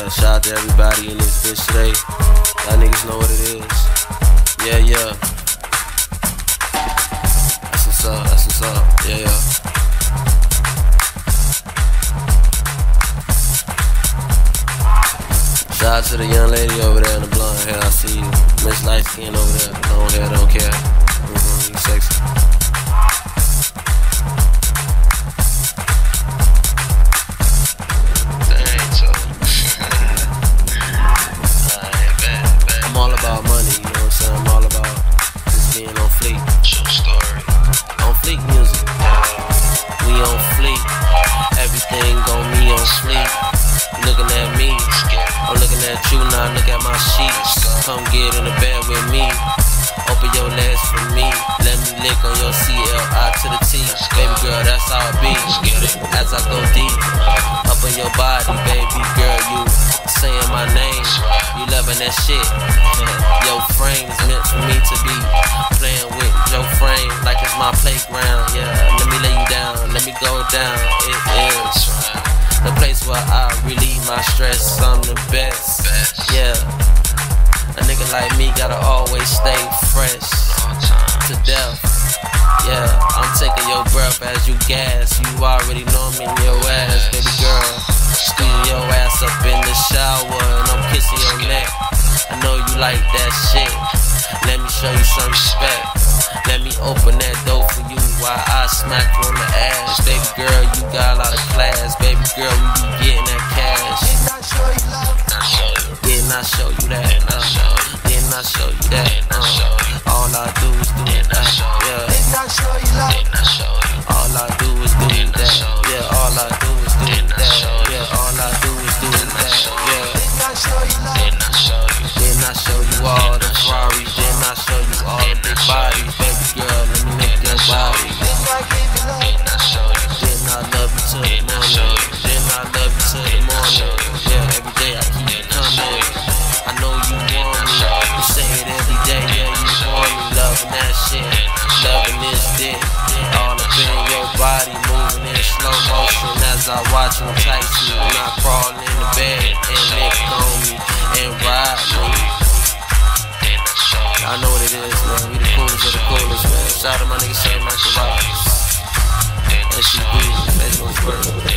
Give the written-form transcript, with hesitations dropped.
Yeah, shout out to everybody in this bitch today. Y'all niggas know what it is. Yeah, yeah. That's what's up, that's what's up. Yeah, yeah. Shout out to the young lady over there in the blonde hair. I see you. Miss Light Skin over there. Long hair, don't care. You sexy. I'm all about money, you know what I'm saying? I'm all about just being on fleek. True story. On fleek music. We on fleek. Everything gon' be on fleek. You looking at me, I'm looking at you now. Look at my sheets. Come get in the bed with me. Open your legs for me. Let me lick on your CLI to the T. Baby girl, that's how it be. As I go deep up in your body, baby girl, you saying my name. You loving that shit. Your frame is meant for me to be playing with your frame like it's my playground. Yeah, let me lay you down, let me go down. It is the place where I relieve my stress. I'm the best. Yeah, a nigga like me gotta always stay fresh to death. Yeah, I'm taking your breath as you gas. You already know me in your ass, baby girl. Squeezing your ass up in the shower and I'm kissing your neck. I know you like that shit. Let me show you some respect. Let me open that door for you while I smack you on the ass. Baby girl, you got a lot of class. Baby girl, we be getting that cash. Didn't I show you that? Didn't I show you that? All I do is do that. Yeah. All I do is do that. Yeah, all I do is do that. Yeah, all I do is do that. Yeah. Didn't I show you all the Ferraris? Didn't I show you all the big bodies? Baby girl, let me lick your body. Didn't I love you till the morning? Didn't I love you till the morning? Yeah, every day I keep coming. I know you want me. You say it every day, yeah, you want me. Loving that shit, loving this dick. All up in your body, moving in slow motion as I watch you entice me. When I crawl in the bed and lick on me and ride me. I know what it is, man. We the coolest of the coolest, man. Shout out to my nigga Sam Michael Ross. SCB, Facebook,